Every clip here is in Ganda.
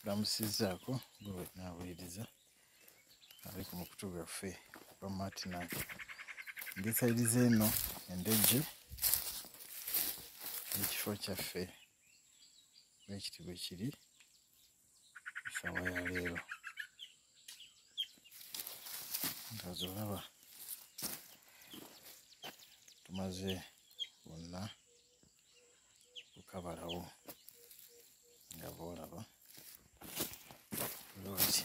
kamusizaako gwe naawuliriza ali ku mukutu gwaffe gwa Martinat. Ngesayiriza eno endejje n'ekifo kyaffe bwekiti bwe kiri essaawa ya leero. Nga zolaba tumaze bonna kukabalawo nga boolaba looti.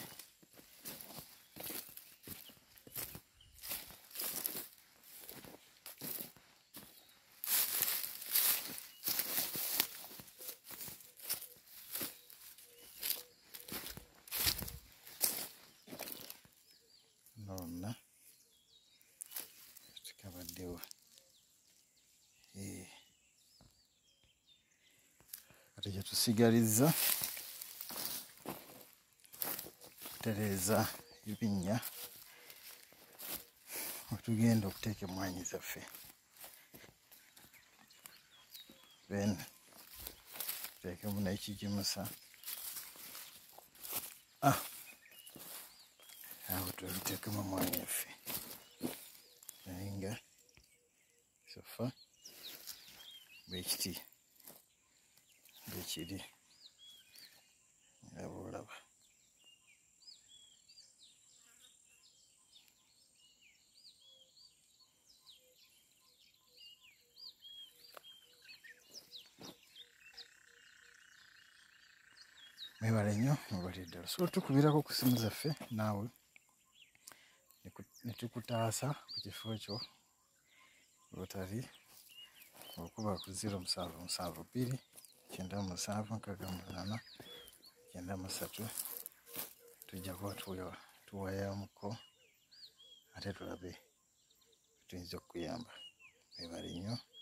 Nonna tukabaddewo kati kye tusigalizza kutereeza ebinnya we tugenda okuteeka emmwanyi zaffe, then tuteekemu n'ekigimusa awo tubiteekemu emmwanyi yaffe naye nga sofa bwekiti bwekiri nga boolaba. Mwebale nnyo, mwebale ddala. So tukubirako ku ssimu zaffe naawe ne tukutaasa ku kifo ekyo wotali okuba ku 0772 97 688 tujja kuba tuwayamuko ate tulabe tuyinza okukuyamba. Mwebale nnyo.